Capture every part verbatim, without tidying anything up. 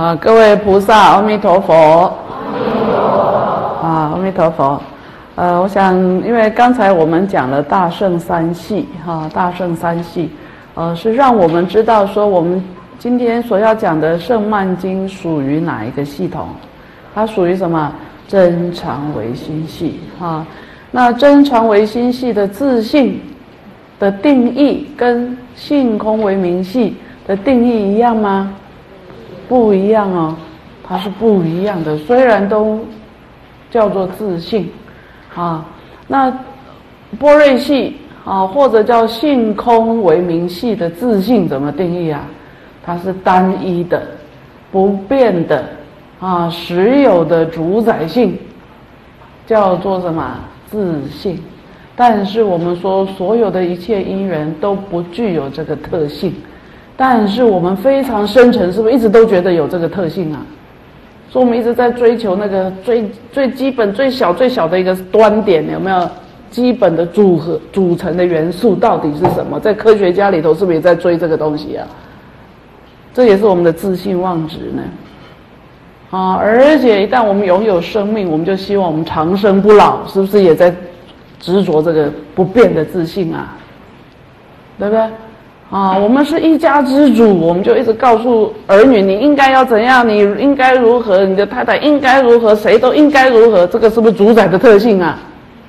啊，各位菩萨，阿弥陀佛。阿弥陀佛。啊，阿弥陀佛。呃，我想，因为刚才我们讲了大乘三系，哈、啊，大乘三系，呃，是让我们知道说，我们今天所要讲的《圣曼经》属于哪一个系统？它属于什么？真常唯心系，哈、啊。那真常唯心系的自性的定义，跟性空唯名系的定义一样吗？不一样哦，它是不一样的。虽然都叫做自性，啊，那般若系啊，或者叫性空唯名系的自性怎么定义啊？它是单一的、不变的啊，实有的主宰性，叫做什么？自性。但是我们说，所有的一切因缘都不具有这个特性。但是我们非常深沉，是不是一直都觉得有这个特性啊？所以我们一直在追求那个最最基本、最小、最小的一个端点，有没有？基本的组合、组成的元素到底是什么？在科学家里头，是不是也在追这个东西啊？这也是我们的自性妄执呢。啊，而且一旦我们拥有生命，我们就希望我们长生不老，是不是也在执着这个不变的自性啊？对不对？啊，我们是一家之主，我们就一直告诉儿女，你应该要怎样，你应该如何，你的太太应该如何，谁都应该如何，这个是不是主宰的特性啊？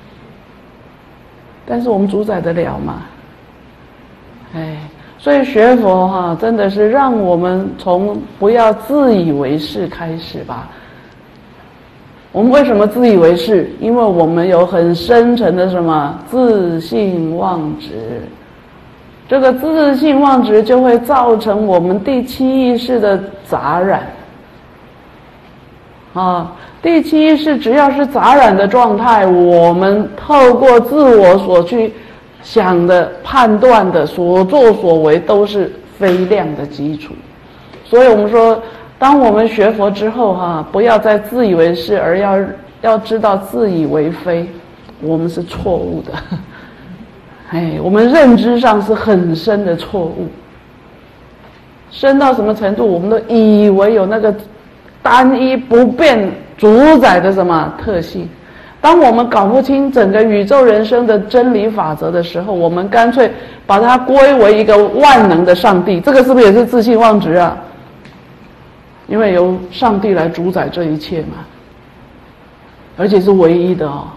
但是我们主宰得了吗？哎，所以学佛哈、啊，真的是让我们从不要自以为是开始吧。我们为什么自以为是？因为我们有很深沉的什么自性妄执。这个自性妄执就会造成我们第七意识的杂染啊！第七意识只要是杂染的状态，我们透过自我所去想的、判断的、所作所为，都是非量的基础。所以我们说，当我们学佛之后哈、啊，不要再自以为是，而要要知道自以为非，我们是错误的。哎，我们认知上是很深的错误，深到什么程度？我们都以为有那个单一不变主宰的什么特性。当我们搞不清整个宇宙人生的真理法则的时候，我们干脆把它归为一个万能的上帝，这个是不是也是自性妄执啊？因为由上帝来主宰这一切嘛，而且是唯一的哦，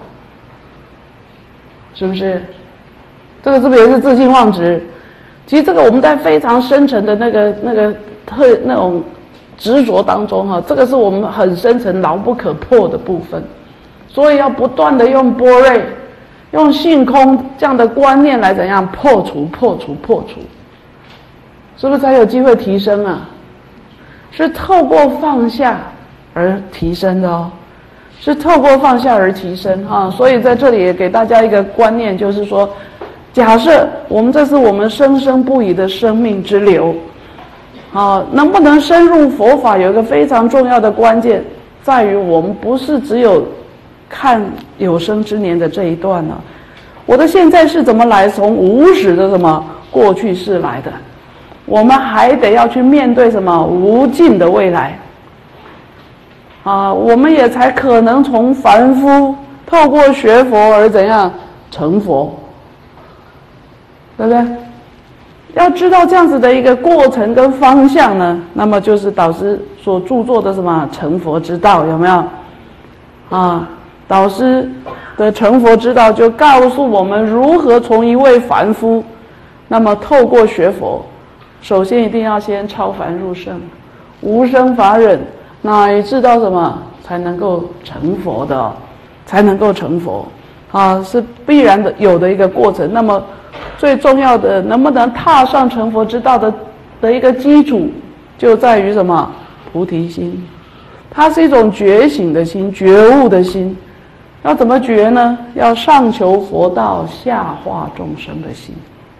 是不是？这个是不是也是自性妄执？其实这个我们在非常深沉的那个那个特那种执着当中哈、啊，这个是我们很深层牢不可破的部分，所以要不断的用般若、用性空这样的观念来怎样破除、破除、破除，是不是才有机会提升啊？是透过放下而提升的哦，是透过放下而提升哈、啊。所以在这里也给大家一个观念，就是说。假设我们这是我们生生不已的生命之流，啊，能不能深入佛法，有一个非常重要的关键，在于我们不是只有看有生之年的这一段呢、啊。我的现在是怎么来？从无始的什么过去式来的，我们还得要去面对什么无尽的未来，啊，我们也才可能从凡夫透过学佛而怎样成佛。对不对？要知道这样子的一个过程跟方向呢，那么就是导师所著作的什么成佛之道，有没有？啊，导师的成佛之道就告诉我们如何从一位凡夫，那么透过学佛，首先一定要先超凡入圣，无生法忍，乃至到什么才能够成佛的、哦，才能够成佛啊，是必然的有的一个过程。那么。最重要的，能不能踏上成佛之道的的一个基础，就在于什么？菩提心，它是一种觉醒的心，觉悟的心。要怎么觉呢？要上求佛道，下化众生的心。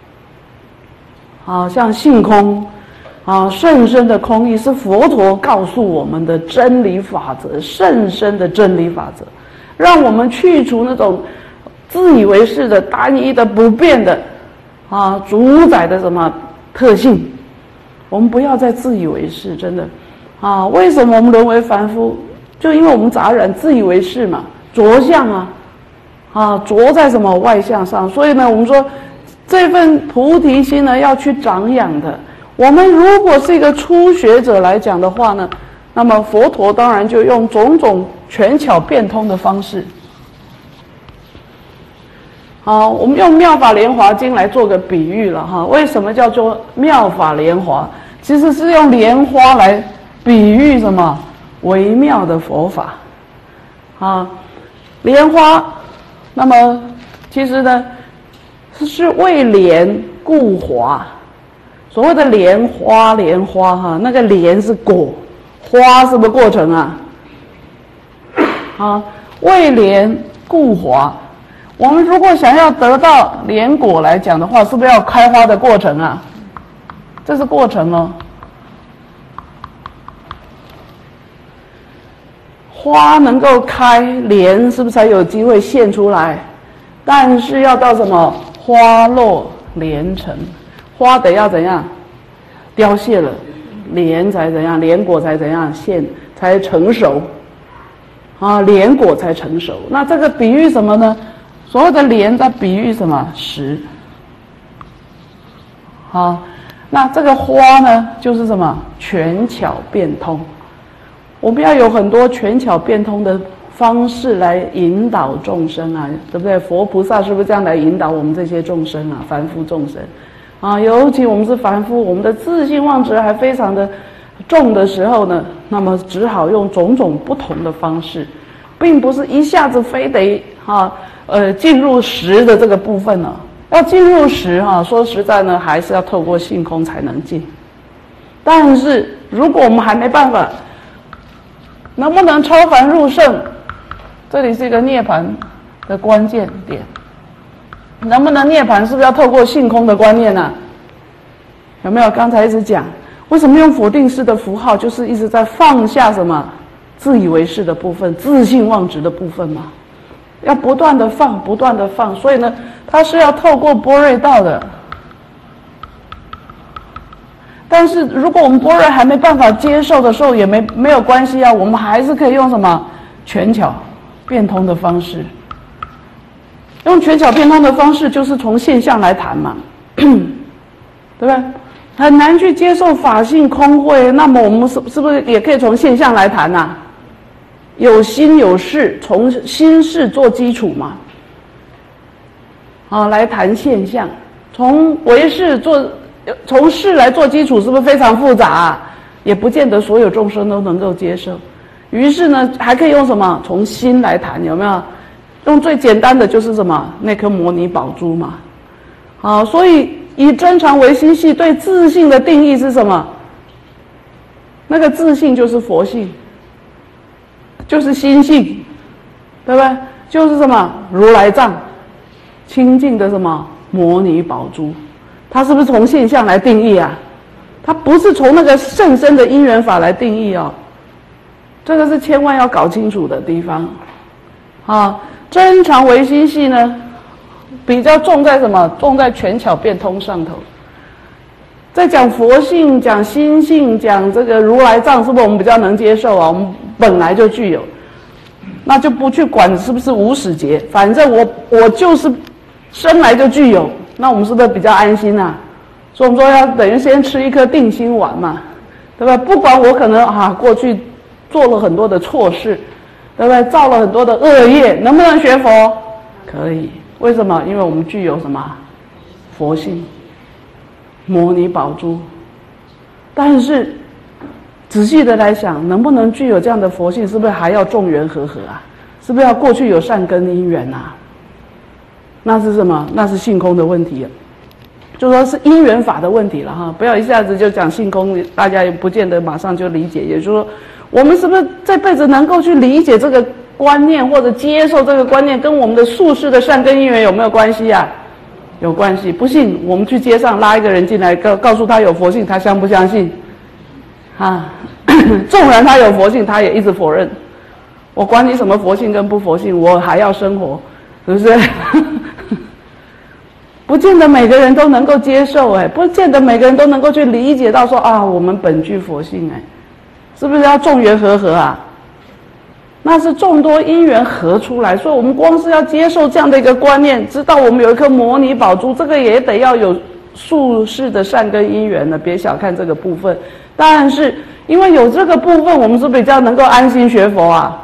啊，像性空，啊，甚深的空义是佛陀告诉我们的真理法则，甚深的真理法则，让我们去除那种自以为是的、单一的、不变的。啊，主宰的什么特性？我们不要再自以为是，真的啊，为什么我们沦为凡夫？就因为我们杂染，自以为是嘛，着相啊，啊，着在什么外相上？所以呢，我们说这份菩提心呢，要去长养的。我们如果是一个初学者来讲的话呢，那么佛陀当然就用种种权巧变通的方式。好，我们用《妙法莲华经》来做个比喻了哈。为什么叫做妙法莲华？其实是用莲花来比喻什么微妙的佛法啊。莲花，那么其实呢是为莲故华。所谓的莲花，莲花哈，那个莲是果，花是不是过程啊？啊，为莲故华。我们如果想要得到莲果来讲的话，是不是要开花的过程啊？这是过程哦。花能够开，莲是不是才有机会现出来？但是要到什么？花落莲成，花得要怎样？凋谢了，莲才怎样？莲果才怎样？现才成熟。啊，莲果才成熟。那这个比喻什么呢？所谓的莲在比喻什么？实。好，那这个花呢，就是什么？权巧变通。我们要有很多权巧变通的方式来引导众生啊，对不对？佛菩萨是不是这样来引导我们这些众生啊？凡夫众生啊，尤其我们是凡夫，我们的自信妄执还非常的重的时候呢，那么只好用种种不同的方式，并不是一下子非得啊。呃，进入实的这个部分呢，要进入实哈、啊，说实在呢，还是要透过性空才能进。但是如果我们还没办法，能不能超凡入圣？这里是一个涅槃的关键点。能不能涅槃，是不是要透过性空的观念呢、啊？有没有？刚才一直讲，为什么用否定式的符号，就是一直在放下什么自以为是的部分、自信妄执的部分嘛？要不断的放，不断的放，所以呢，它是要透过般若道的。但是如果我们般若还没办法接受的时候，也没没有关系啊，我们还是可以用什么权巧变通的方式。用权巧变通的方式，就是从现象来谈嘛，对不对？很难去接受法性空慧，那么我们是是不是也可以从现象来谈呐、啊？有心有事，从心事做基础嘛，啊，来谈现象，从唯识做，从事来做基础，是不是非常复杂、啊？也不见得所有众生都能够接受。于是呢，还可以用什么？从心来谈，有没有？用最简单的就是什么？那颗摩尼宝珠嘛。好，所以以真常唯心系对自性的定义是什么？那个自性就是佛性。就是心性，对不对？就是什么如来藏，清净的什么摩尼宝珠，它是不是从现象来定义啊？它不是从那个甚深的因缘法来定义哦。这个是千万要搞清楚的地方。啊，真常唯心系呢，比较重在什么？重在权巧变通上头。在讲佛性、讲心性、讲这个如来藏，是不是我们比较能接受啊？我们本来就具有，那就不去管是不是无始劫，反正我我就是生来就具有，那我们是不是比较安心啊？所以我们说要等于先吃一颗定心丸嘛，对吧？不管我可能啊过去做了很多的错事，对不对？造了很多的恶业，能不能学佛？可以。为什么？因为我们具有什么佛性。摩尼宝珠，但是仔细的来想，能不能具有这样的佛性，是不是还要众缘和合啊？是不是要过去有善根因缘啊？那是什么？那是性空的问题了，就说是因缘法的问题了哈。不要一下子就讲性空，大家也不见得马上就理解。也就是说，我们是不是这辈子能够去理解这个观念，或者接受这个观念，跟我们的宿世的善根因缘有没有关系啊？有关系。不信我们去街上拉一个人进来，告告诉他有佛性，他相不相信啊？纵然他有佛性，他也一直否认。我管你什么佛性跟不佛性，我还要生活，是不是？不见得每个人都能够接受，哎，不见得每个人都能够去理解到说啊，我们本具佛性，哎， 是不是要众缘和合啊？那是众多因缘合出来，所以我们光是要接受这样的一个观念，知道我们有一颗摩尼宝珠，这个也得要有宿世的善根因缘的，别小看这个部分。当然是因为有这个部分，我们是比较能够安心学佛啊，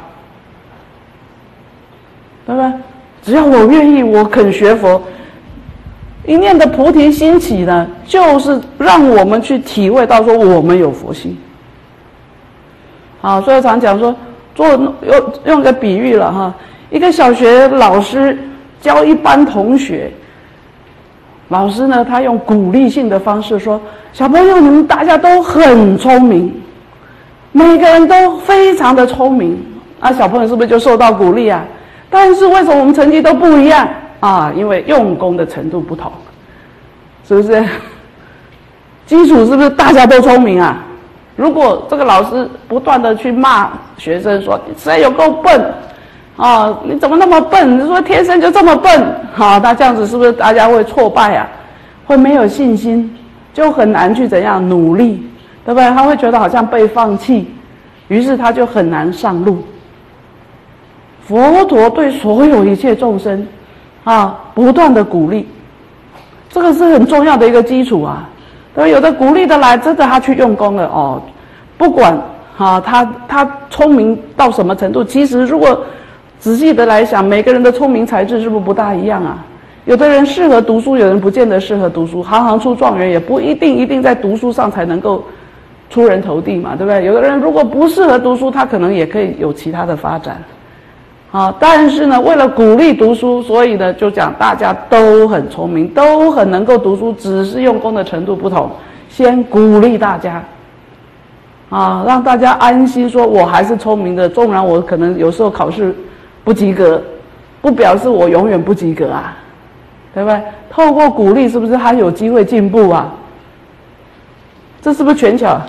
对不对？只要我愿意，我肯学佛，一念的菩提心起呢，就是让我们去体会到说我们有佛心。好，所以常讲说，做用用个比喻了哈，一个小学老师教一班同学，老师呢他用鼓励性的方式说，小朋友你们大家都很聪明，每个人都非常的聪明，啊小朋友是不是就受到鼓励啊？但是为什么我们成绩都不一样啊？因为用功的程度不同，是不是？基础是不是大家都聪明啊？如果这个老师不断的去骂学生说谁有够笨啊，你怎么那么笨？你说天生就这么笨啊？那这样子是不是大家会挫败啊？会没有信心，就很难去怎样努力，对不对？他会觉得好像被放弃，于是他就很难上路。佛陀对所有一切众生啊不断的鼓励，这个是很重要的一个基础啊。对，有的鼓励的来，真的他去用功了哦，不管啊他他聪明到什么程度，其实如果仔细的来想，每个人的聪明才智是不是不大一样啊？有的人适合读书，有人不见得适合读书，行行出状元，也不一定一定在读书上才能够出人头地嘛，对不对？有的人如果不适合读书，他可能也可以有其他的发展。好，但是呢，为了鼓励读书，所以呢，就讲大家都很聪明，都很能够读书，只是用功的程度不同。先鼓励大家，啊，让大家安心说，我还是聪明的，纵然我可能有时候考试不及格，不表示我永远不及格啊，对不对？透过鼓励，是不是还有机会进步啊？这是不是权巧？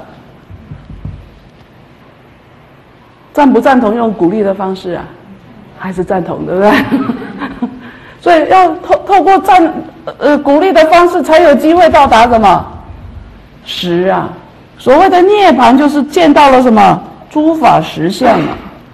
赞不赞同用鼓励的方式啊？还是赞同，对不对？所以要透透过赞呃鼓励的方式，才有机会到达什么实啊？所谓的涅槃，就是见到了什么诸法实相啊，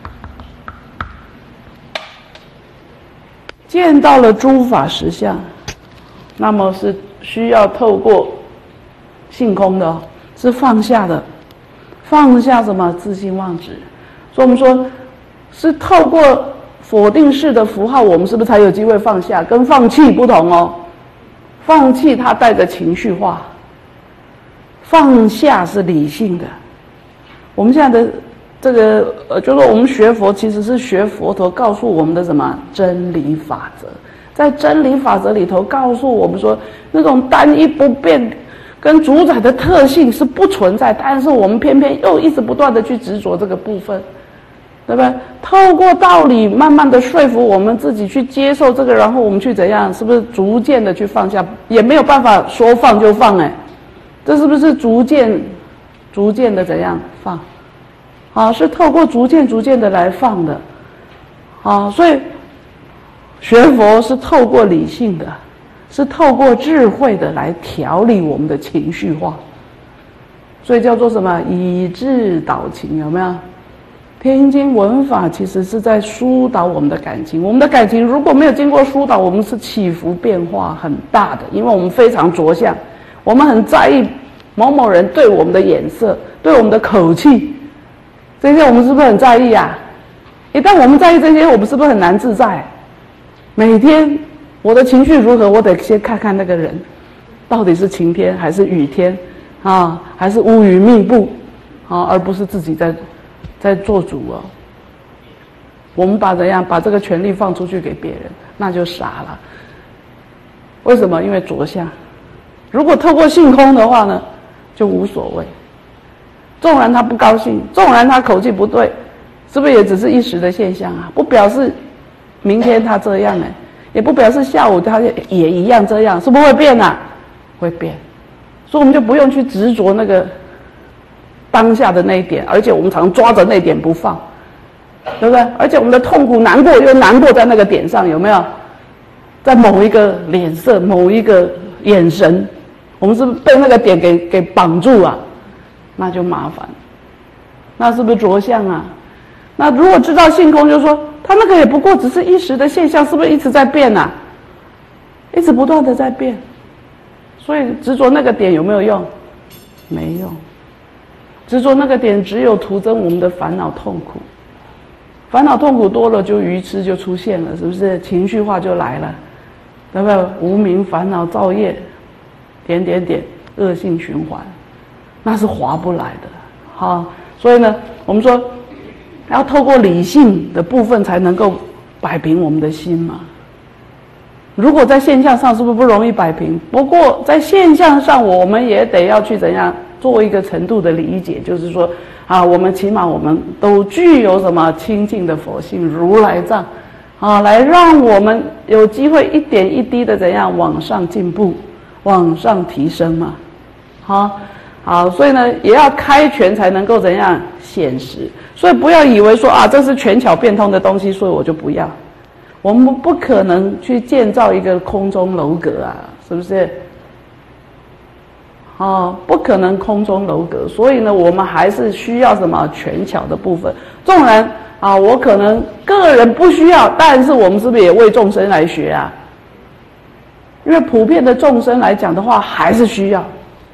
见到了诸法实相，那么是需要透过性空的，是放下的，放下什么自性妄执。所以我们说，是透过否定式的符号，我们是不是才有机会放下？跟放弃不同哦，放弃它带着情绪化，放下是理性的。我们现在的这个呃，就是说我们学佛其实是学佛陀告诉我们的什么真理法则，在真理法则里头告诉我们说，那种单一不变跟主宰的特性是不存在，但是我们偏偏又一直不断的去执着这个部分。对不对？透过道理慢慢的说服我们自己去接受这个，然后我们去怎样？是不是逐渐的去放下？也没有办法说放就放哎，这是不是逐渐、逐渐的怎样放？啊，是透过逐渐、逐渐的来放的。啊，所以学佛是透过理性的，是透过智慧的来调理我们的情绪化，所以叫做什么？以智导情，有没有？天经文法其实是在疏导我们的感情，我们的感情如果没有经过疏导，我们是起伏变化很大的，因为我们非常着相，我们很在意某某人对我们的眼色，对我们的口气，这些我们是不是很在意啊？一旦我们在意这些，我们是不是很难自在？每天我的情绪如何，我得先看看那个人到底是晴天还是雨天啊，还是乌云密布啊，而不是自己在在做主哦。我们把怎样把这个权利放出去给别人，那就傻了。为什么？因为着相。如果透过性空的话呢，就无所谓。纵然他不高兴，纵然他口气不对，是不是也只是一时的现象啊？不表示明天他这样哎，也不表示下午他也一样这样，是不是会变啊？会变。所以我们就不用去执着那个当下的那一点，而且我们常抓着那一点不放，对不对？而且我们的痛苦难过又难过在那个点上，有没有？在某一个脸色、某一个眼神，我们是不是被那个点给给绑住啊？那就麻烦。 那是不是着相啊？那如果知道性空，就说它那个也不过只是一时的现象，是不是一直在变啊？一直不断的在变，所以执着那个点有没有用？没用。执着那个点只有徒增我们的烦恼痛苦，烦恼痛苦多了，就愚痴就出现了，是不是？情绪化就来了，对不对？无明烦恼造业，点点点，恶性循环，那是划不来的。好，所以呢，我们说要透过理性的部分才能够摆平我们的心嘛。如果在现象上是不是不容易摆平？不过在现象上，我们也得要去怎样做一个程度的理解，就是说啊，我们起码我们都具有什么清净的佛性如来藏啊，来让我们有机会一点一滴的怎样往上进步，往上提升嘛。好，好，所以呢，也要开权才能够怎样显实。所以不要以为说啊，这是权巧变通的东西，所以我就不要。我们不可能去建造一个空中楼阁啊，是不是？哦，不可能空中楼阁，所以呢，我们还是需要什么权巧的部分。纵然啊，我可能个人不需要，但是我们是不是也为众生来学啊？因为普遍的众生来讲的话，还是需要，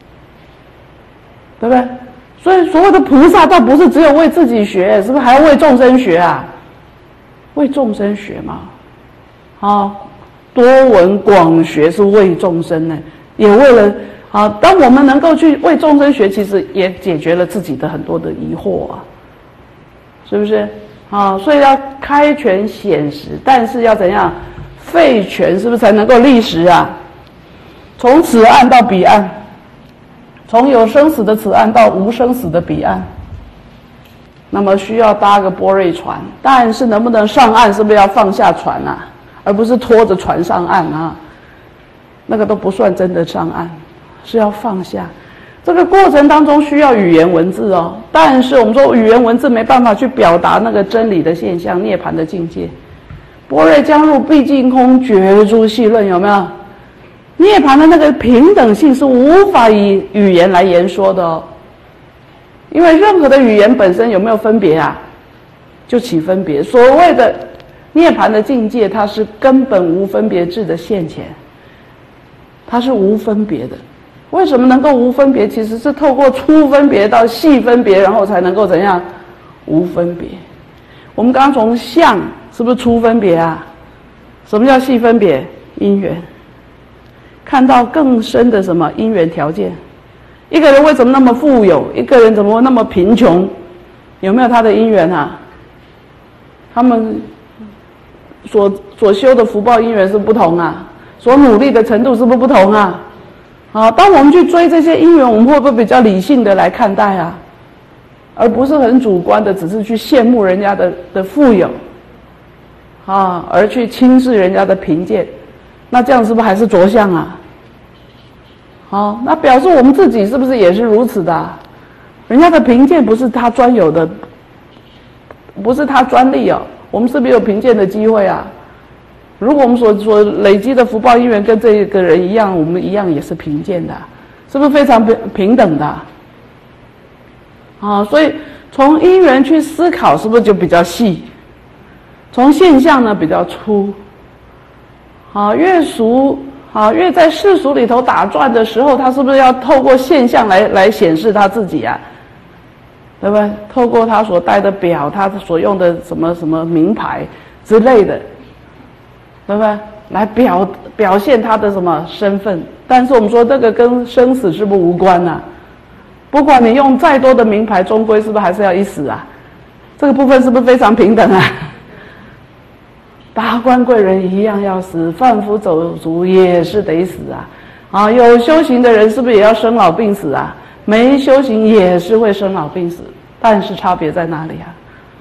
对不对？所以所谓的菩萨，倒不是只有为自己学，是不是还要为众生学啊？为众生学嘛。啊，多闻广学是为众生呢，也为了啊，当我们能够去为众生学，其实也解决了自己的很多的疑惑啊，是不是？啊，所以要开权显实，但是要怎样废权，是不是才能够立实啊？从此岸到彼岸，从有生死的此岸到无生死的彼岸，那么需要搭个波瑞船，但是能不能上岸，是不是要放下船啊？而不是拖着船上岸啊，那个都不算真的上岸，是要放下。这个过程当中需要语言文字哦，但是我们说语言文字没办法去表达那个真理的现象、涅槃的境界。般若将入毕竟空，觉诸细论，有没有？涅槃的那个平等性是无法以语言来言说的哦，因为任何的语言本身有没有分别啊？就起分别。所谓的涅槃的境界，它是根本无分别智的现前，它是无分别的。为什么能够无分别？其实是透过粗分别到细分别，然后才能够怎样无分别。我们刚刚从相是不是粗分别啊？什么叫细分别？因缘。看到更深的什么因缘条件？一个人为什么那么富有？一个人怎么那么贫穷？有没有他的因缘啊？他们所所修的福报因缘是不同啊，所努力的程度是不是不同啊？啊，当我们去追这些因缘，我们会不会比较理性的来看待啊？而不是很主观的，只是去羡慕人家的的富有，啊，而去轻视人家的贫贱，那这样是不是还是着相啊？好，那表示我们自己是不是也是如此的啊？人家的贫贱不是他专有的，不是他专利哦，我们是不是有贫贱的机会啊？如果我们所所累积的福报因缘跟这个人一样，我们一样也是贫贱的，是不是非常平平等的？啊，所以从因缘去思考，是不是就比较细？从现象呢比较粗。啊，越俗啊，越在世俗里头打转的时候，他是不是要透过现象来来显示他自己啊？对不对？透过他所戴的表，他所用的什么什么名牌之类的。对不对？来表表现他的什么身份？但是我们说这个跟生死是不是无关啊？不管你用再多的名牌，终归是不是还是要一死啊？这个部分是不是非常平等啊？达官贵人一样要死，贩夫走卒也是得死啊！啊，有修行的人是不是也要生老病死啊？没修行也是会生老病死，但是差别在哪里啊？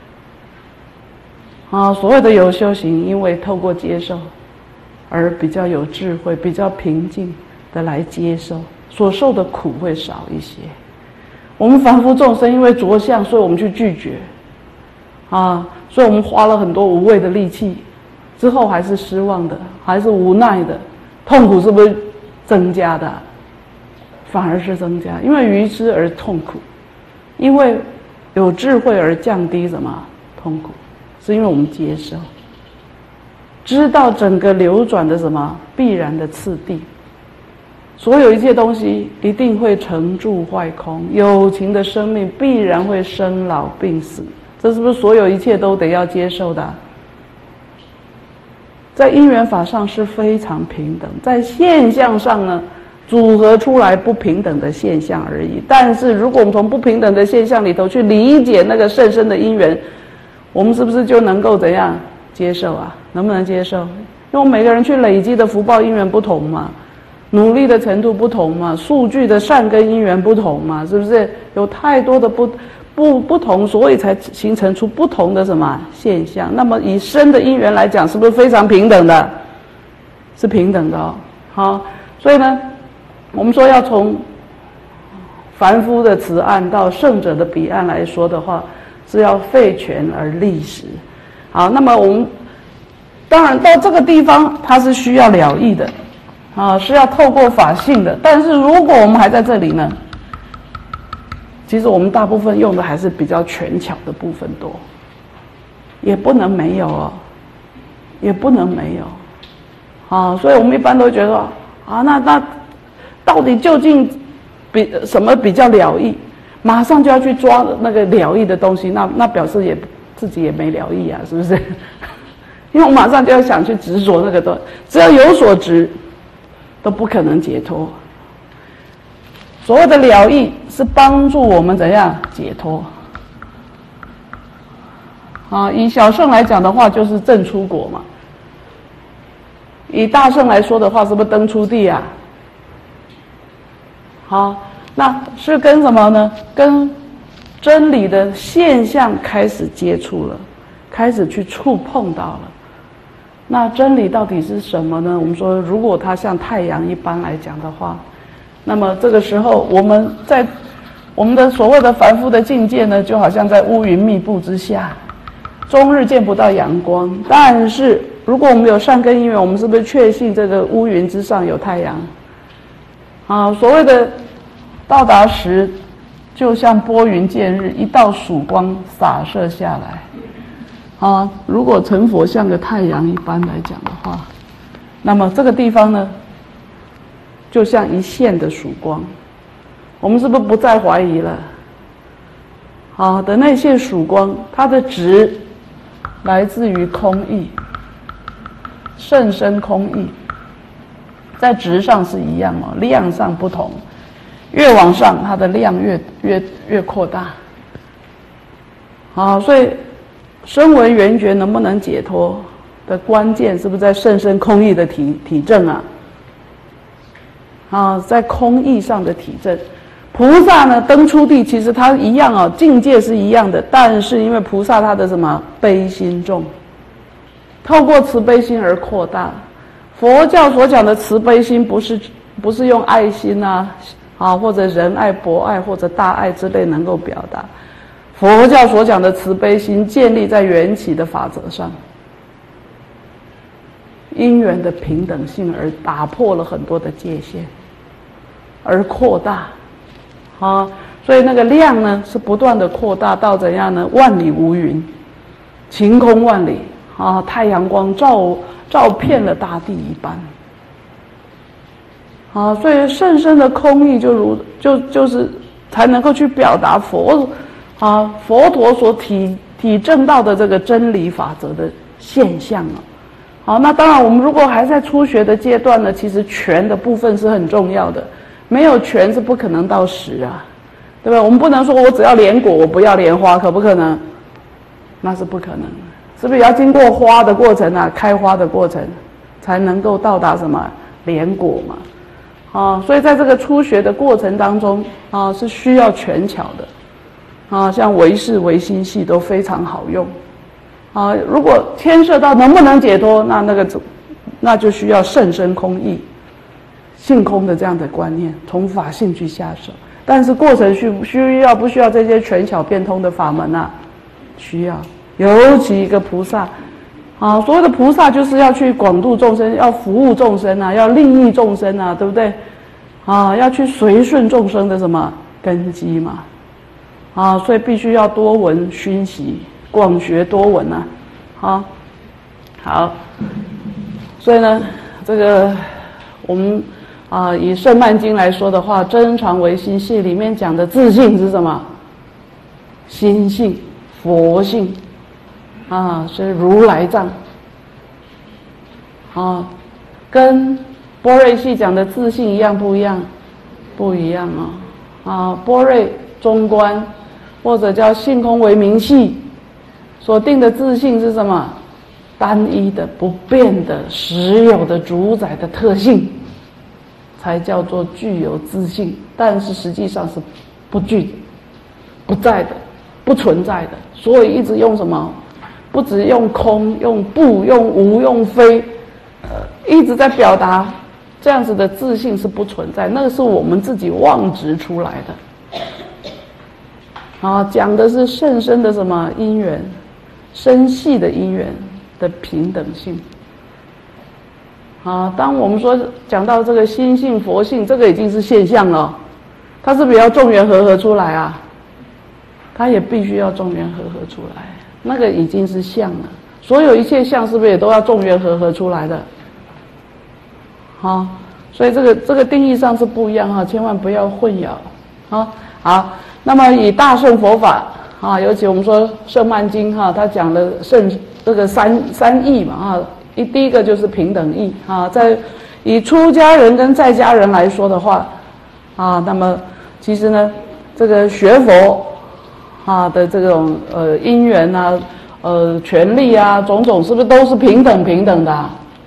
啊，所谓的有修行，因为透过接受，而比较有智慧，比较平静的来接受，所受的苦会少一些。我们凡夫众生因为着相，所以我们去拒绝，啊，所以我们花了很多无谓的力气，之后还是失望的，还是无奈的，痛苦是不是增加的？反而是增加，因为愚痴而痛苦，因为有智慧而降低什么痛苦，是因为我们接受，知道整个流转的什么必然的次第。所有一切东西一定会成住坏空，有情的生命必然会生老病死，这是不是所有一切都得要接受的啊？在因缘法上是非常平等，在现象上呢，组合出来不平等的现象而已。但是如果我们从不平等的现象里头去理解那个甚深的因缘，我们是不是就能够怎样接受啊？能不能接受？因为我们每个人去累积的福报因缘不同嘛，努力的程度不同嘛，数据的善根因缘不同嘛，是不是有太多的不不不同，所以才形成出不同的什么现象？那么以身的因缘来讲，是不是非常平等的？是平等的哦。好，所以呢，我们说要从凡夫的此岸到圣者的彼岸来说的话，是要废权而立实。好，那么我们当然到这个地方，它是需要了义的。啊，是要透过法性的，但是如果我们还在这里呢，其实我们大部分用的还是比较权巧的部分多，也不能没有哦，也不能没有，啊，所以我们一般都觉得啊，那那到底究竟比什么比较了义？马上就要去抓那个了义的东西，那那表示也自己也没了义啊，是不是？因为我马上就要想去执着那个东西，只要有所执，都不可能解脱。所谓的了义是帮助我们怎样解脱啊？以小圣来讲的话，就是证出果嘛；以大圣来说的话，是不是登出地啊？好，那是跟什么呢？跟真理的现象开始接触了，开始去触碰到了。那真理到底是什么呢？我们说，如果它像太阳一般来讲的话，那么这个时候我们在我们的所谓的凡夫的境界呢，就好像在乌云密布之下，终日见不到阳光。但是如果我们有善根因缘，我们是不是确信这个乌云之上有太阳？啊，所谓的到达时，就像拨云见日，一道曙光洒射下来。啊，如果成佛像个太阳一般来讲的话，那么这个地方呢，就像一线的曙光，我们是不是不再怀疑了？好的，那线曙光，它的值来自于空义，甚深空义，在值上是一样哦，量上不同，越往上它的量越越越扩大。好，所以声闻缘觉能不能解脱的关键，是不是在甚深空义的体体证啊？啊，在空义上的体证。菩萨呢，登出地其实它一样哦，境界是一样的，但是因为菩萨他的什么悲心重，透过慈悲心而扩大。佛教所讲的慈悲心，不是不是用爱心啊啊或者仁爱、博爱或者大爱之类能够表达。佛教所讲的慈悲心，建立在缘起的法则上，因缘的平等性而打破了很多的界限，而扩大，啊，所以那个量呢是不断的扩大到怎样呢？万里无云，晴空万里，啊，太阳光照照遍了大地一般，啊，所以甚深的空义就如就就是才能够去表达佛。啊，佛陀所体体证到的这个真理法则的现象啊，好，那当然我们如果还在初学的阶段呢，其实权的部分是很重要的，没有权是不可能到实啊，对吧？我们不能说我只要莲果，我不要莲花，可不可能？那是不可能的，是不是要经过花的过程啊，开花的过程，才能够到达什么莲果嘛？啊，所以在这个初学的过程当中啊，是需要权巧的。啊，像唯识、唯心系都非常好用，啊，如果牵涉到能不能解脱，那那个，那就需要甚深空义、性空的这样的观念，从法性去下手。但是过程需需要不需要这些权巧变通的法门啊？需要，尤其一个菩萨，啊，所谓的菩萨就是要去广度众生，要服务众生啊，要利益众生啊，对不对？啊，要去随顺众生的什么根基嘛？ 啊，所以必须要多闻熏习，广学多闻啊，好，好，所以呢，这个我们啊以《圣曼经》来说的话，真常唯心系里面讲的自性是什么？心性、佛性啊，是如来藏啊，跟般若系讲的自性一样不一样？不一样啊！啊，般若中观或者叫性空为明系所定的自性是什么？单一的、不变的、实有的、主宰的特性，才叫做具有自性。但是实际上是不具、不在的、不存在的。所以一直用什么？不只用空、用不、用无、用非，呃，一直在表达这样子的自性是不存在，那个是我们自己妄执出来的。啊，讲的是甚深的什么因缘，深细的因缘的平等性。啊，当我们说讲到这个心性、佛性，这个已经是现象了，它是不是要众缘和合出来啊？它也必须要众缘和合出来，那个已经是相了。所有一切相是不是也都要众缘和合出来的？好，所以这个这个定义上是不一样哈，千万不要混淆。好，好，那么以大乘佛法啊，尤其我们说《圣曼经》哈，它讲的圣这个三三义嘛啊，一第一个就是平等义啊，在以出家人跟在家人来说的话啊，那么其实呢，这个学佛啊的这种呃因缘啊、呃权利啊种种，是不是都是平等平等的啊？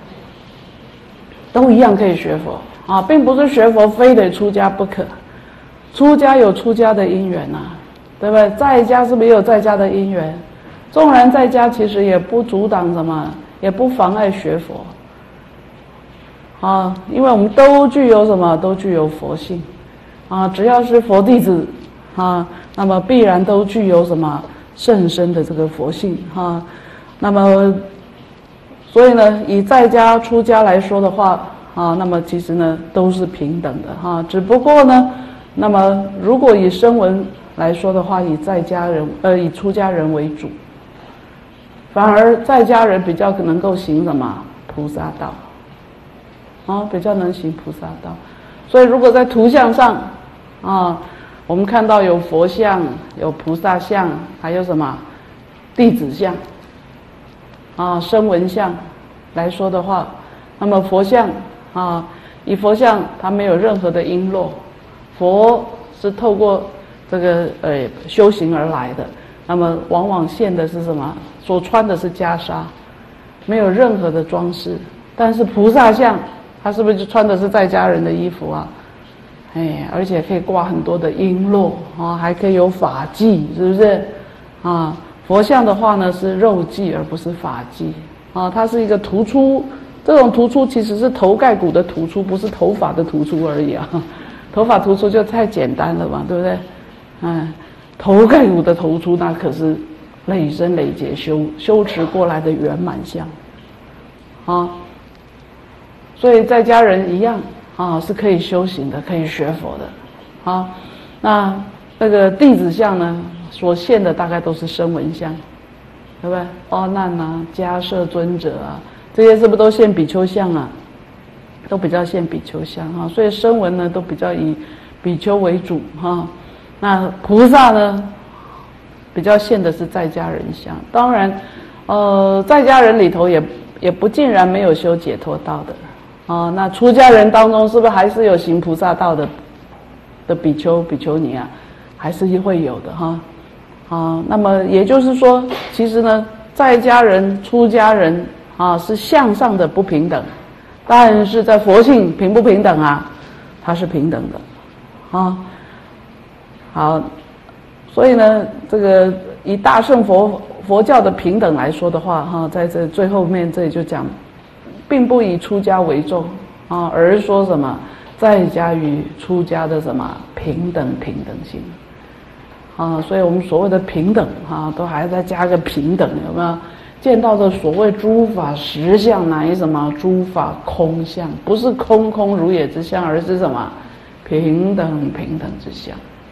都一样可以学佛啊，并不是学佛非得出家不可。出家有出家的因缘啊，对不对？在家是不是也有在家的因缘？纵然在家，其实也不阻挡什么，也不妨碍学佛啊，因为我们都具有什么？都具有佛性啊，只要是佛弟子啊，那么必然都具有什么甚深的这个佛性啊，那么。所以呢，以在家出家来说的话啊，那么其实呢都是平等的哈、啊，只不过呢，那么如果以声闻来说的话，以在家人呃以出家人为主，反而在家人比较能够行什么菩萨道啊，比较能行菩萨道。所以如果在图像上啊，我们看到有佛像、有菩萨像，还有什么弟子像。啊，声闻相来说的话，那么佛像啊，以佛像它没有任何的璎珞，佛是透过这个呃修行而来的，那么往往现的是什么？所穿的是袈裟，没有任何的装饰。但是菩萨像，它是不是就穿的是在家人的衣服啊？哎，而且可以挂很多的璎珞啊，还可以有法器，是不是？啊。佛像的话呢是肉髻而不是法髻啊，它是一个突出，这种突出其实是头盖骨的突出，不是头发的突出而已啊。头发突出就太简单了嘛，对不对？嗯，头盖骨的突出那可是累生累劫修修持过来的圆满相啊。所以在家人一样啊，是可以修行的，可以学佛的啊。那那个弟子像呢？所现的大概都是声闻相，对不对？阿难啊、迦摄尊者啊，这些是不是都现比丘相啊？都比较现比丘相哈，所以声闻呢都比较以比丘为主哈。那菩萨呢，比较现的是在家人相。当然，呃，在家人里头也也不尽然没有修解脱道的啊。那出家人当中是不是还是有行菩萨道的的比丘、比丘尼啊？还是会有的哈。啊，那么也就是说，其实呢，在家人、出家人啊是向上的不平等，但是在佛性平不平等啊？它是平等的，啊，好，所以呢，这个以大乘佛佛教的平等来说的话，哈、啊，在这最后面这里就讲，并不以出家为重啊，而说什么在家与出家的什么平等平等性。啊，所以我们所谓的平等啊，都还在加个平等，有没有？见到的所谓诸法实相乃什么？诸法空相，不是空空如也之相，而是什么？平等平等之相。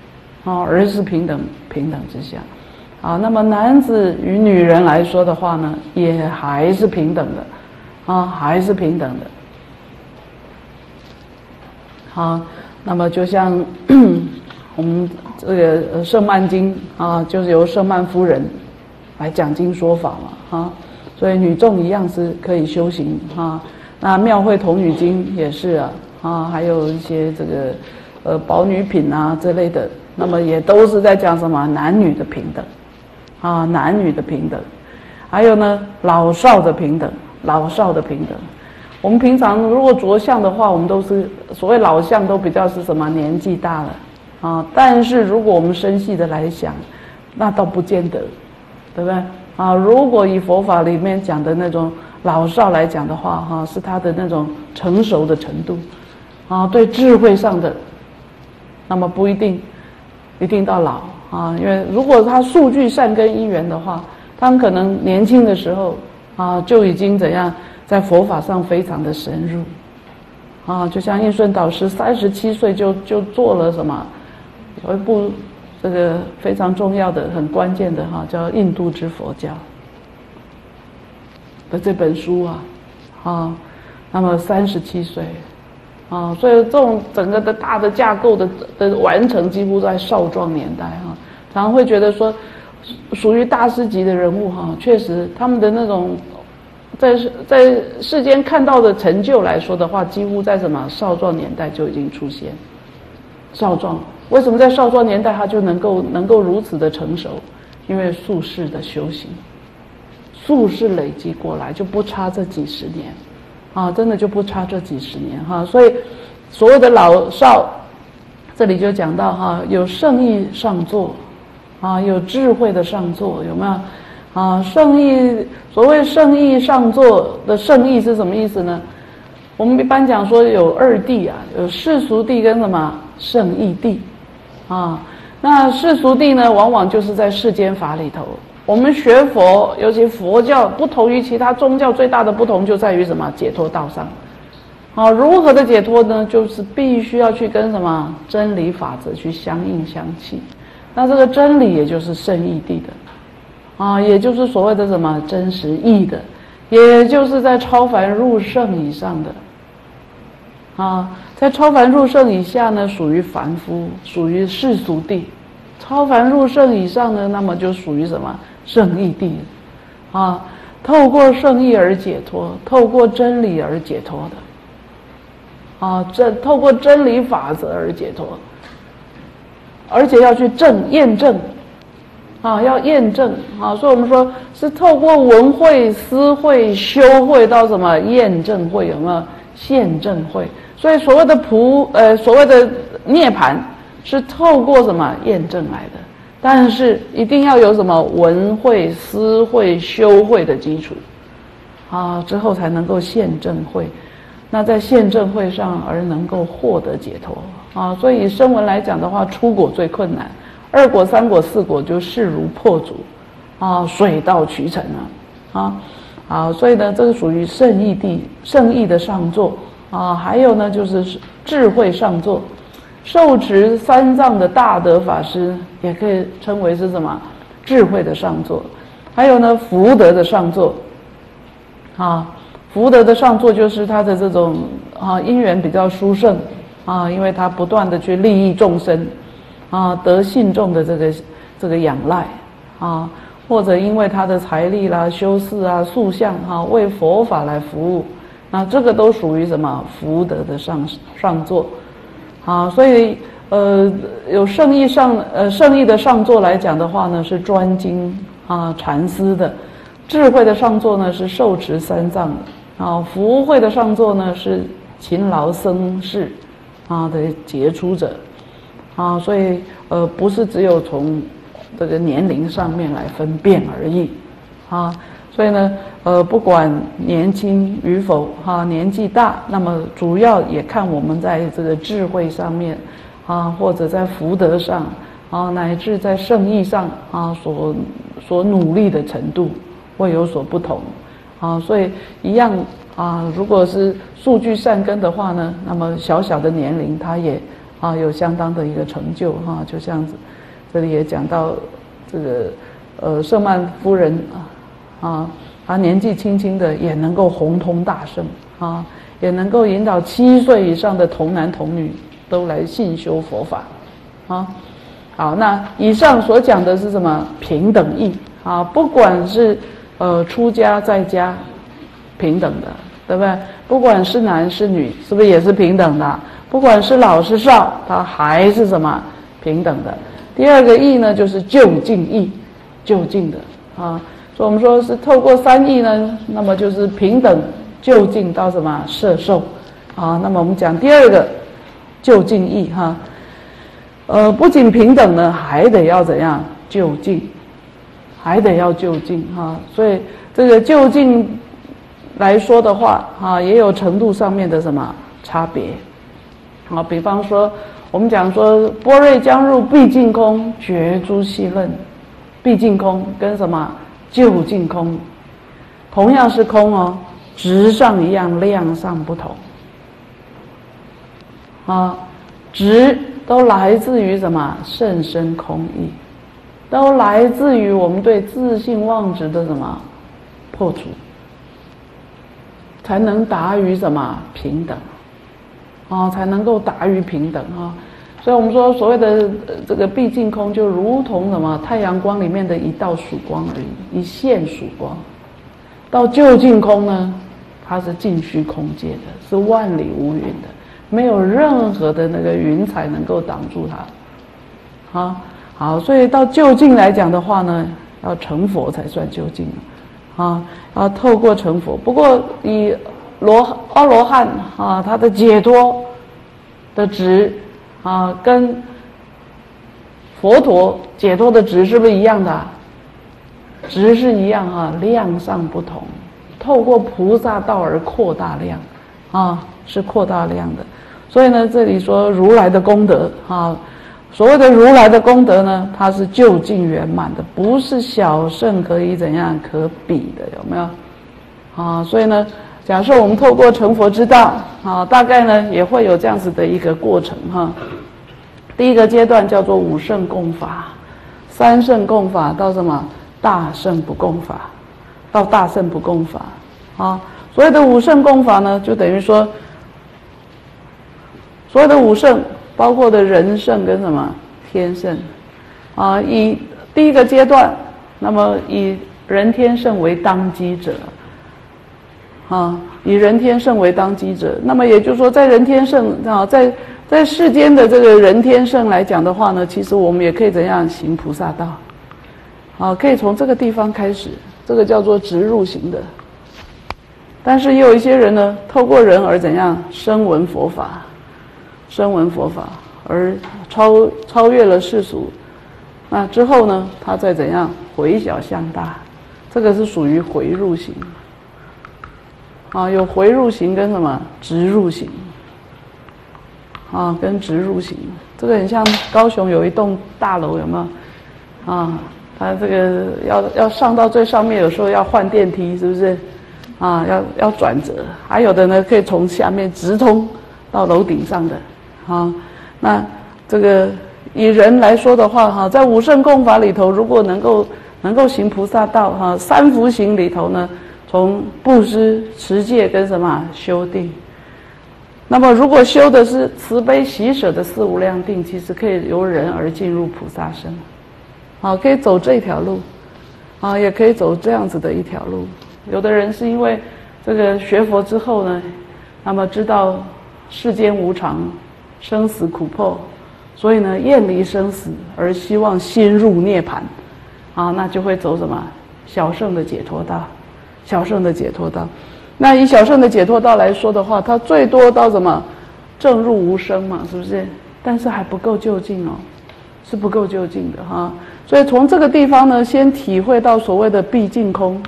啊，而是平等平等之下，啊，那么男子与女人来说的话呢，也还是平等的，啊，还是平等的。好，那么就像我们这个《圣曼经》啊，就是由圣曼夫人来讲经说法嘛，啊，所以女众一样是可以修行啊。那《妙慧童女经》也是啊，啊，还有一些这个呃宝女品啊之类的，那么也都是在讲什么男女的平等，啊，男女的平等，还有呢老少的平等，老少的平等。我们平常如果着相的话，我们都是所谓老相，都比较是什么年纪大了啊。但是如果我们深细的来想，那倒不见得，对不对啊？如果以佛法里面讲的那种老少来讲的话，哈、啊，是他的那种成熟的程度啊，对智慧上的，那么不一定一定到老啊，因为如果他数据善根因缘的话，他们可能年轻的时候啊就已经怎样。在佛法上非常的深入，啊，就像印顺导师三十七岁就就做了什么，有一部这个非常重要的、很关键的哈，叫《印度之佛教》的这本书啊，啊，那么三十七岁，啊，所以这种整个的大的架构的的完成，几乎在少壮年代哈，常常会觉得说，属于大师级的人物哈，确实他们的那种。在在世间看到的成就来说的话，几乎在什么少壮年代就已经出现。少壮为什么在少壮年代他就能够能够如此的成熟？因为宿世的修行，宿世累积过来就不差这几十年，啊，真的就不差这几十年哈。所以所谓的老少，这里就讲到哈，有圣意上座，啊，有智慧的上座，有没有？啊，圣意，所谓圣意上座的圣意是什么意思呢？我们一般讲说有二谛啊，有世俗谛跟什么圣意谛啊。那世俗谛呢，往往就是在世间法里头。我们学佛，尤其佛教，不同于其他宗教最大的不同就在于什么？解脱道上。啊，如何的解脱呢？就是必须要去跟什么真理法则去相应相契。那这个真理也就是圣意谛的。啊，也就是所谓的什么真实义的，也就是在超凡入圣以上的，啊，在超凡入圣以下呢，属于凡夫，属于世俗谛；超凡入圣以上呢，那么就属于什么圣义谛，啊，透过圣义而解脱，透过真理而解脱的，啊，这透过真理法则而解脱，而且要去证验证。啊，要验证啊，所以我们说是透过闻慧、思慧、修慧到什么验证慧，有没有现证慧？所以所谓的菩呃所谓的涅槃是透过什么验证来的，但是一定要有什么闻慧、思慧、修慧的基础啊，之后才能够现证慧。那在现证慧上而能够获得解脱啊，所以以声闻来讲的话，出果最困难。二果、三果、四果就势如破竹，啊，水到渠成了，啊，啊，所以呢，这个属于圣义谛、圣义的上座啊。还有呢，就是智慧上座，受持三藏的大德法师也可以称为是什么智慧的上座。还有呢，福德的上座，啊，福德的上座就是他的这种啊因缘比较殊胜啊，因为他不断的去利益众生。啊，得信众的这个这个仰赖啊，或者因为他的财力啦、修饰啊、塑像哈、啊，为佛法来服务，那这个都属于什么福德的上上座啊。所以呃，有圣意上呃圣意的上座来讲的话呢，是专精啊禅思的；智慧的上座呢是受持三藏的啊；福慧的上座呢是勤劳僧事啊的杰出者。啊，所以呃，不是只有从这个年龄上面来分辨而已，啊，所以呢，呃，不管年轻与否，哈、啊，年纪大，那么主要也看我们在这个智慧上面，啊，或者在福德上，啊，乃至在圣意上，啊，所所努力的程度会有所不同，啊，所以一样啊，如果是数据善根的话呢，那么小小的年龄，他也。 啊有相当的一个成就哈、啊，就像这里也讲到这个呃舍曼夫人啊啊，她年纪轻轻的也能够宏通大圣啊，也能够引导七岁以上的童男童女都来信修佛法啊。好，那以上所讲的是什么？平等义啊，不管是呃出家在家，平等的，对不对？不管是男是女，是不是也是平等的？不管是老是少，它还是什么平等的？第二个义呢，就是就近义，就近的啊。所以我们说是透过三义呢，那么就是平等就近到什么摄受啊。那么我们讲第二个就近义哈。呃，不仅平等呢，还得要怎样就近，还得要就近哈。所以这个就近来说的话，哈，也有程度上面的什么差别。好，比方说我们讲说般若将入毕竟空，觉诸细论，毕竟空跟什么就近空，同样是空哦，质上一样，量上不同。啊，质都来自于什么？甚深空义，都来自于我们对自性妄执的什么破除，才能达于什么平等啊，才能够达于平等啊。所以我们说所谓的这个毕竟空，就如同什么太阳光里面的一道曙光而已，一线曙光。到就近空呢，它是尽虚空界的，是万里无云的。没有任何的那个云彩能够挡住它，啊，好，所以到就近来讲的话呢，要成佛才算就近啊，要透过成佛。不过以罗阿罗汉啊，他的解脱的值啊，跟佛陀解脱的值是不是一样的啊？值是一样啊，量上不同。透过菩萨道而扩大量啊，是扩大量的。所以呢，这里说如来的功德啊，所谓的如来的功德呢，它是究竟圆满的，不是小圣可以怎样可比的，有没有？啊，所以呢，假设我们透过成佛之道啊，大概呢也会有这样子的一个过程哈。第一个阶段叫做五圣共法，三圣共法到什么大圣不共法，到大圣不共法啊。所谓的五圣共法呢，就等于说。所有的五圣包括的人圣跟什么天圣啊，以第一个阶段，那么以人天圣为当机者啊，以人天圣为当机者，那么也就是说，在人天圣啊，在在世间的这个人天圣来讲的话呢，其实我们也可以怎样行菩萨道啊，可以从这个地方开始，这个叫做直入行的。但是也有一些人呢，透过人而怎样声闻佛法。声闻佛法而超超越了世俗，那之后呢，他再怎样回小向大，这个是属于回入行啊，有回入行跟什么直入行啊，跟直入行，这个很像高雄有一栋大楼，有没有啊？它这个要要上到最上面，有时候要换电梯，是不是啊？要要转折，还有的呢可以从下面直通到楼顶上的。啊，那这个以人来说的话，哈，在五圣共法里头，如果能够能够行菩萨道，哈，三福行里头呢，从布施、持戒跟什么修定，那么如果修的是慈悲喜舍的四无量定，其实可以由人而进入菩萨身，啊，可以走这条路，啊，也可以走这样子的一条路。有的人是因为这个学佛之后呢，那么知道世间无常。生死苦迫，所以呢，厌离生死而希望心入涅槃，啊，那就会走什么小圣的解脱道，小圣的解脱道。那以小圣的解脱道来说的话，它最多到什么正入无生嘛，是不是？但是还不够究竟哦，是不够究竟的哈。所以从这个地方呢，先体会到所谓的毕竟空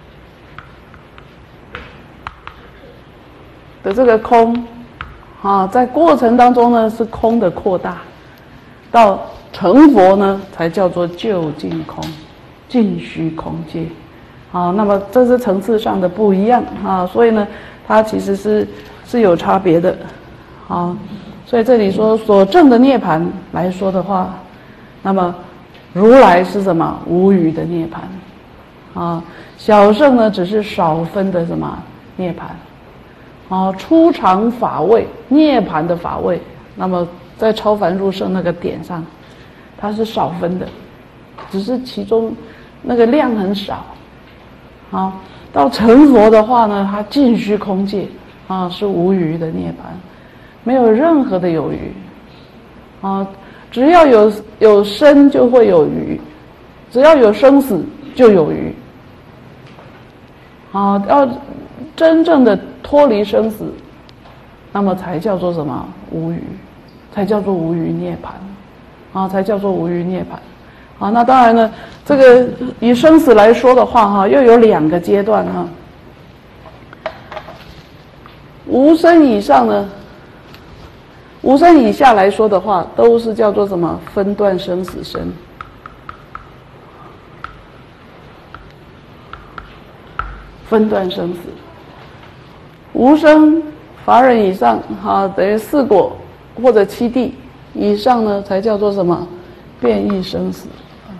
的这个空。啊，在过程当中呢，是空的扩大，到成佛呢，才叫做究竟空，尽虚空界。啊，那么这是层次上的不一样啊，所以呢，它其实是是有差别的。啊， 所以这里说所证的涅盘来说的话，那么如来是什么？无余的涅盘啊。小圣呢，只是少分的什么涅盘啊？初尝法位涅盘的法位，那么在超凡入圣那个点上，它是少分的，只是其中那个量很少啊。到成佛的话呢，它尽虚空界啊，是无余的涅盘，没有任何的有余啊。只要有有生就会有余，只要有生死就有余啊。要真正的脱离生死，那么才叫做什么？无余，才叫做无余涅盘啊，才叫做无余涅盘啊。那当然呢，这个以生死来说的话哈，又有两个阶段哈。无生以上呢，无生以下来说的话，都是叫做什么？分段生死生。分段生死。无生法忍以上，哈、啊，等于四果或者七地以上呢，才叫做什么？变异生死。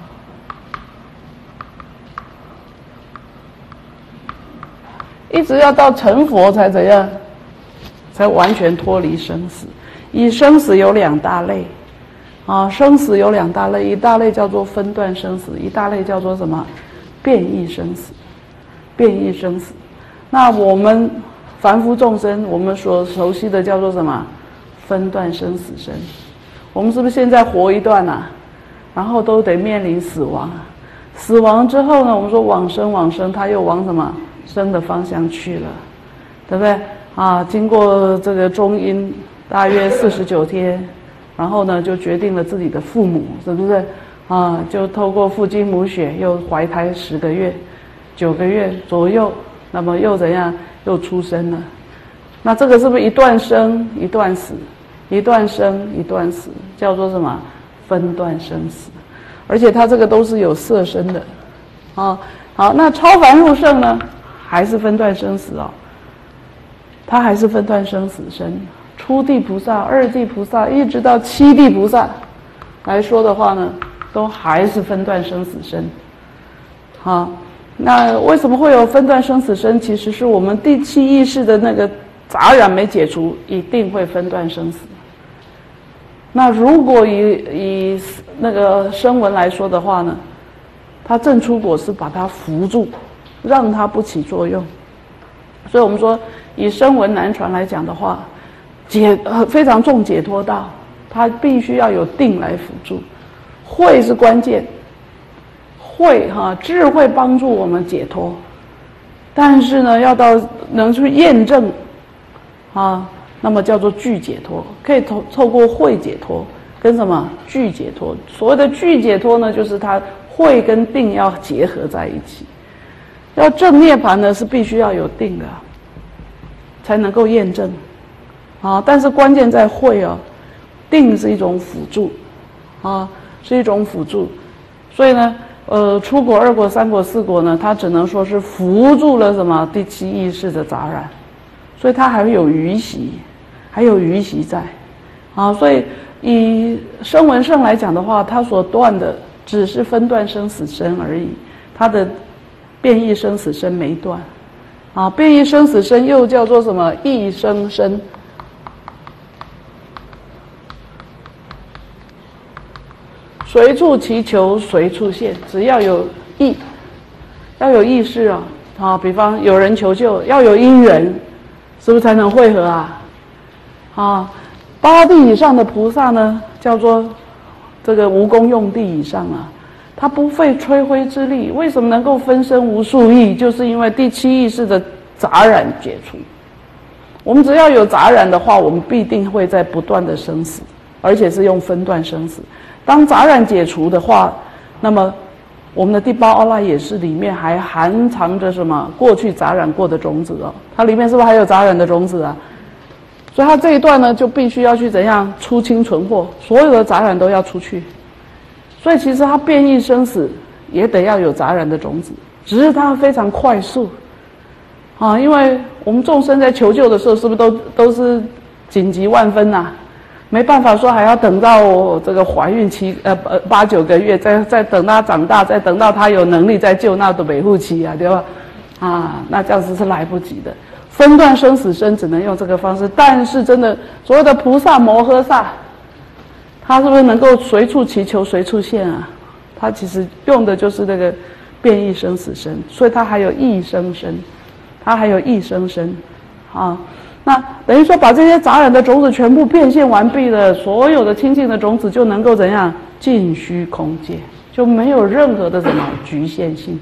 一直要到成佛才怎样？才完全脱离生死。以生死有两大类，啊，生死有两大类，一大类叫做分段生死，一大类叫做什么？变异生死。变异生死。那我们凡夫众生，我们所熟悉的叫做什么？分段生死生。我们是不是现在活一段啊？然后都得面临死亡啊。死亡之后呢，我们说往生，往生，他又往什么？生的方向去了，对不对？啊，经过这个中阴大约四十九天，然后呢，就决定了自己的父母，是不是？啊，就透过父精母血，又怀胎十个月、九个月左右，那么又怎样？又出生了。那这个是不是一段生一段死，一段生一段死，叫做什么？分段生死。而且它这个都是有色身的，啊，好，那超凡入圣呢？还是分段生死哦，他还是分段生死生。初地菩萨、二地菩萨，一直到七地菩萨来说的话呢，都还是分段生死生。好，那为什么会有分段生死生？其实是我们第七意识的那个杂染没解除，一定会分段生死。那如果以以那个声闻来说的话呢，他正出果是把它扶住，让它不起作用。所以我们说以声闻难传来讲的话，解呃非常重解脱道，它必须要有定来辅助，慧是关键，慧哈智慧帮助我们解脱，但是呢要到能去验证啊，那么叫做具解脱，可以透透过慧解脱跟什么具解脱。所谓的具解脱呢，就是它慧跟定要结合在一起。要证涅槃呢，是必须要有定的，才能够验证啊。但是关键在慧哦，定是一种辅助啊，是一种辅助。所以呢，呃，初果、二果、三果、四果呢，它只能说是扶助了什么第七意识的杂染，所以它还会有余习，还有余习在啊。所以以声闻圣来讲的话，它所断的只是分段生死生而已，它的变异生死生没断，啊，变异生死生又叫做什么？异生生。随处祈求，随处现，只要有意，要有意识啊，啊，比方有人求救，要有因缘，是不是才能汇合啊？啊，八地以上的菩萨呢，叫做这个无功用地以上啊。他不费吹灰之力，为什么能够分身无数亿？就是因为第七意识的杂染解除。我们只要有杂染的话，我们必定会在不断的生死，而且是用分段生死。当杂染解除的话，那么我们的第八阿赖耶识里面还含藏着什么？过去杂染过的种子哦，它里面是不是还有杂染的种子啊？所以它这一段呢，就必须要去怎样出清存货，所有的杂染都要出去。所以其实它变异生死也得要有杂染的种子，只是它非常快速啊，因为我们众生在求救的时候，是不是都都是紧急万分呐、啊？ 没办法说还要等到这个怀孕期呃呃八九个月，再再等他长大，再等到他有能力再救那的维护期啊，对吧？啊，那这样子是来不及的。分段生死生只能用这个方式，但是真的所谓的菩萨摩诃萨，他是不是能够随处祈求随处现啊？他其实用的就是那个变异生死生，所以他还有异生生，他还有异生生，啊，那等于说把这些杂染的种子全部变现完毕了，所有的清净的种子就能够怎样尽虚空界，就没有任何的什么局限性，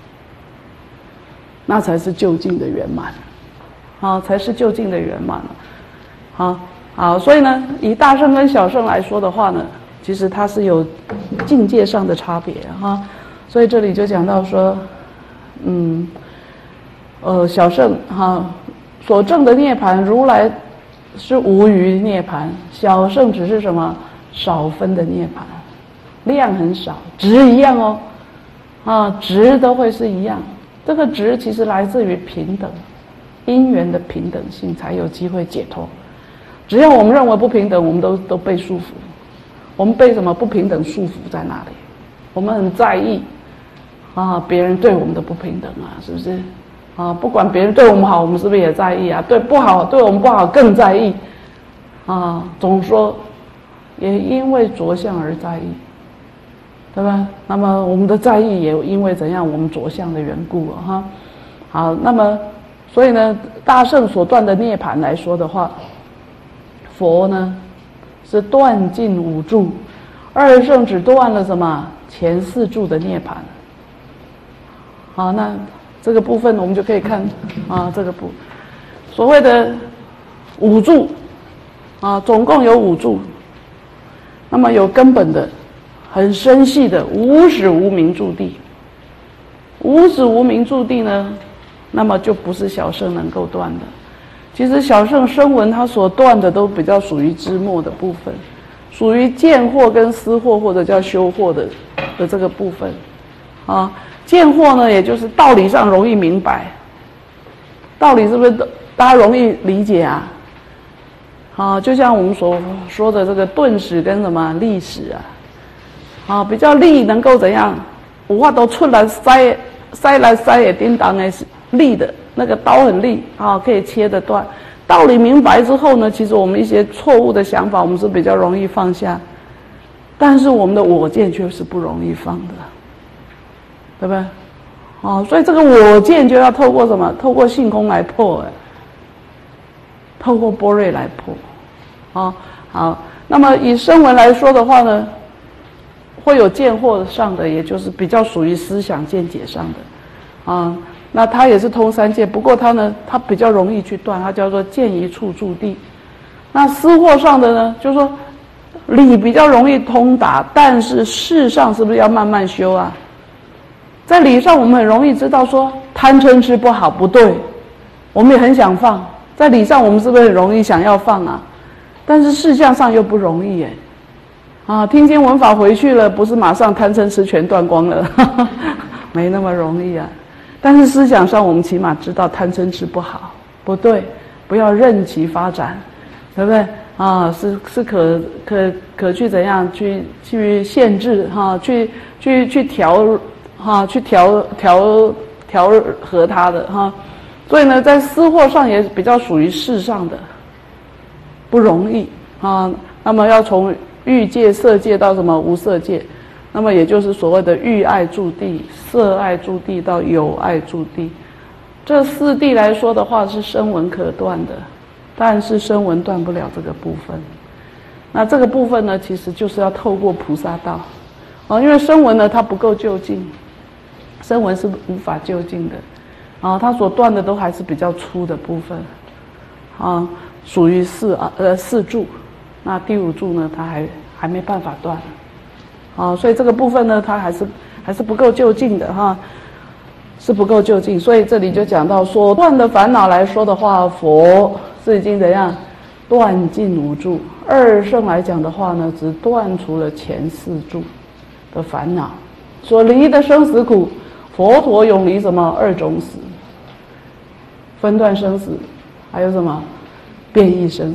那才是究竟的圆满，啊，才是究竟的圆满，好，好，所以呢，以大圣跟小圣来说的话呢，其实它是有境界上的差别哈，所以这里就讲到说，嗯，呃，小圣哈所证的涅槃，如来是无余涅槃，小圣只是什么少分的涅槃，量很少，值一样哦，啊，值都会是一样。这个值其实来自于平等，因缘的平等性才有机会解脱。只要我们认为不平等，我们都都被束缚。我们被什么不平等束缚在那里？我们很在意啊，别人对我们的不平等啊，是不是？啊，不管别人对我们好，我们是不是也在意啊？对不好，对我们不好更在意啊。总说，也因为着相而在意。对吧？那么我们的在意也因为怎样，我们着相的缘故啊，哈。好，那么所以呢，大圣所断的涅槃来说的话，佛呢是断尽五住，二圣只断了什么前四住的涅槃。好，那这个部分我们就可以看啊，这个部所谓的五住啊，总共有五住，那么有根本的。很深细的无始无明住地，无始无明住地呢，那么就不是小圣能够断的。其实小圣声闻他所断的都比较属于枝末的部分，属于见惑跟思惑或者叫修惑的的这个部分。啊，见惑呢，也就是道理上容易明白，道理是不是大家容易理解啊？啊，就像我们所说的这个顿史跟什么历史啊。啊，比较利能够怎样？有法都出来塞塞来塞也叮当的利的那个刀很利啊，可以切得断。道理明白之后呢，其实我们一些错误的想法，我们是比较容易放下，但是我们的我见却是不容易放的，对不对？哦，所以这个我见就要透过什么？透过性空来破，哎，透过般若来破。啊，好，那么以声闻来说的话呢？会有见惑上的，也就是比较属于思想见解上的，啊，那它也是通三界，不过它呢，它比较容易去断，它叫做见一处住地。那思惑上的呢，就是说理比较容易通达，但是事上是不是要慢慢修啊？在理上我们很容易知道说贪嗔痴不好不对，我们也很想放，在理上我们是不是很容易想要放啊？但是事项上又不容易耶。啊，听经闻法回去了，不是马上贪嗔痴全断光了，呵呵，没那么容易啊。但是思想上，我们起码知道贪嗔痴不好，不对，不要任其发展，对不对？啊，是是可可可去怎样去去限制哈、啊，去去去调哈、啊，去调调调和它的哈、啊。所以呢，在思惑上也比较属于事上的，不容易啊。那么要从欲界、色界到什么无色界，那么也就是所谓的欲爱住地、色爱住地到有爱住地，这四地来说的话是声闻可断的，但是声闻断不了这个部分。那这个部分呢，其实就是要透过菩萨道，啊，因为声闻呢它不够究竟，声闻是无法究竟的，啊，它所断的都还是比较粗的部分，啊，属于四啊呃四住。那第五柱呢，它还还没办法断，啊，所以这个部分呢，它还是还是不够究竟的哈，是不够究竟。所以这里就讲到说，断的烦恼来说的话，佛是已经怎样断尽五柱；二圣来讲的话呢，只断除了前四柱的烦恼，所离的生死苦，佛陀永离什么二种死，分段生死，还有什么变异生死。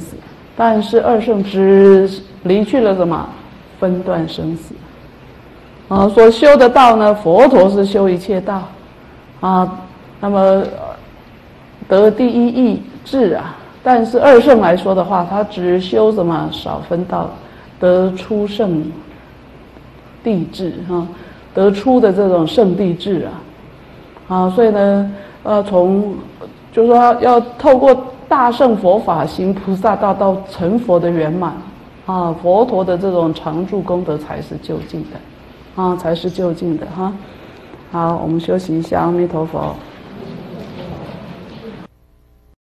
但是二圣只离去了什么？分段生死。啊，所修的道呢，佛陀是修一切道，啊，那么得第一义智啊。但是二圣来说的话，他只修什么？少分道，得出圣地智啊，得出的这种圣地智啊，啊，所以呢，呃，从就是说要透过大乘佛法行菩萨道到成佛的圆满啊，佛陀的这种常住功德才是究竟的。啊，才是就近的哈。好，我们休息一下，阿弥陀佛。